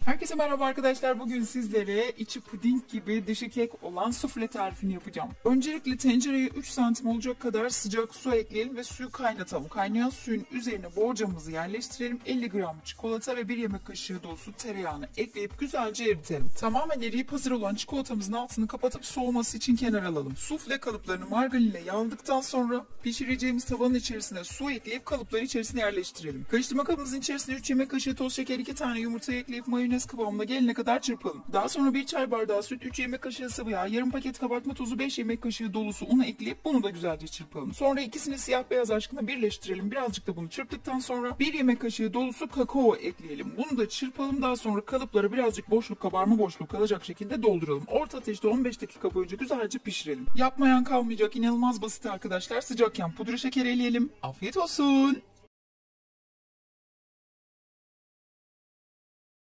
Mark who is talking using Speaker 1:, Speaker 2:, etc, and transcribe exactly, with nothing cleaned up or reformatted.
Speaker 1: Herkese merhaba arkadaşlar. Bugün sizlere içi puding gibi dışı kek olan sufle tarifini yapacağım. Öncelikle tencereye üç santim olacak kadar sıcak su ekleyelim ve suyu kaynatalım. Kaynayan suyun üzerine borcamımızı yerleştirelim. elli gram çikolata ve bir yemek kaşığı dolusu tereyağını ekleyip güzelce eritelim. Tamamen eriyip hazır olan çikolatamızın altını kapatıp soğuması için kenara alalım. Sufle kalıplarını margarinle yağladıktan sonra pişireceğimiz tavanın içerisine su ekleyip kalıpları içerisine yerleştirelim. Karıştırma kabımızın içerisine üç yemek kaşığı toz şeker, iki tane yumurta ekleyip mayonez kıvamına gelene kadar çırpalım. Daha sonra bir çay bardağı süt, üç yemek kaşığı sıvı yağ, yarım paket kabartma tozu, beş yemek kaşığı dolusu unu ekleyip bunu da güzelce çırpalım. Sonra ikisini siyah beyaz aşkına birleştirelim. Birazcık da bunu çırptıktan sonra bir yemek kaşığı dolusu kakao ekleyelim. Bunu da çırpalım. Daha sonra kalıpları birazcık boşluk, kabarma boşluğu kalacak şekilde dolduralım. Orta ateşte on beş dakika boyunca güzelce pişirelim. Yapmayan kalmayacak, inanılmaz basit arkadaşlar. Sıcakken pudra şeker eleyelim. Afiyet olsun.